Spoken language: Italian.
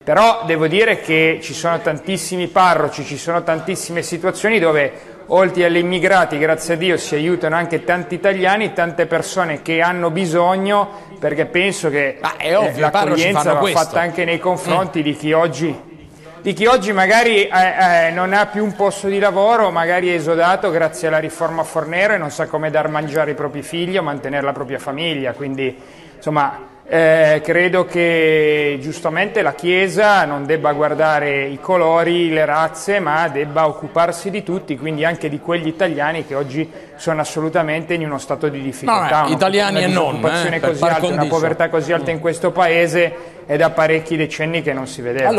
Però devo dire che ci sono tantissimi parroci, ci sono tantissime situazioni dove oltre agli immigrati, grazie a Dio, si aiutano anche tanti italiani, tante persone che hanno bisogno, perché penso che l'accoglienza va fatta anche nei confronti di chi oggi magari non ha più un posto di lavoro, magari è esodato grazie alla riforma Fornero e non sa come dar mangiare i propri figli o mantenere la propria famiglia, quindi insomma credo che giustamente la Chiesa non debba guardare i colori, le razze, ma debba occuparsi di tutti, quindi anche di quegli italiani che oggi sono assolutamente in uno stato di difficoltà. Italiani e non, una povertà così alta in questo paese è da parecchi decenni che non si vedeva.